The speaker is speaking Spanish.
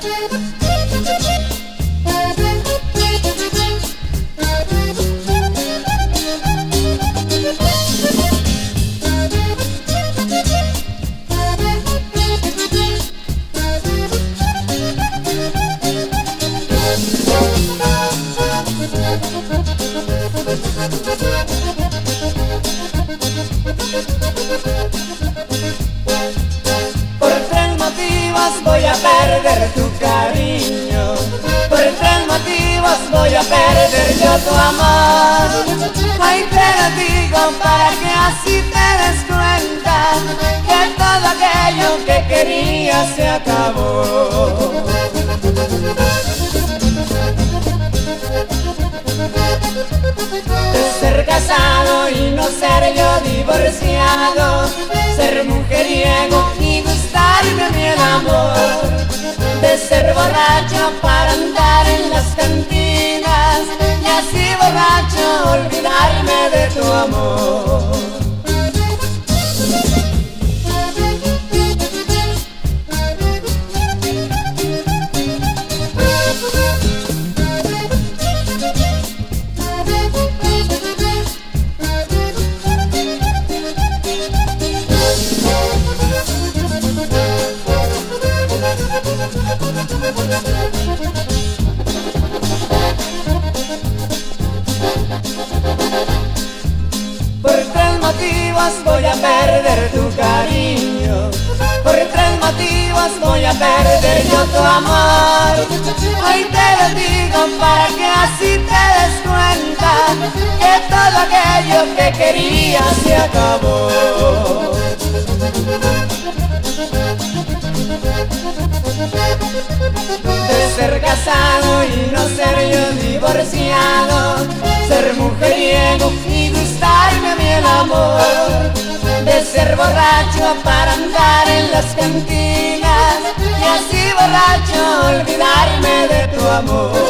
Por tres motivos voy a perder tu cariño, por tres motivos voy a perder yo tu amor. Ay, te lo digo para que así te des cuenta que todo aquello que quería se acabó. De ser casado y no ser yo divorciado, ser mujeriego y gustarme a mí el amor, de ser borracho para andar en las cantinas y así borracho olvidarme de tu amor. Por tres motivos voy a perder tu cariño, por tres motivos voy a perder yo tu amor. Hoy te lo digo para que así te des cuenta que todo aquello que quería se acabó. De ser casado y no ser yo divorciado, ser mujeriego y gustarme a mí el amor, de ser borracho para andar en las cantinas y así borracho olvidarme de tu amor.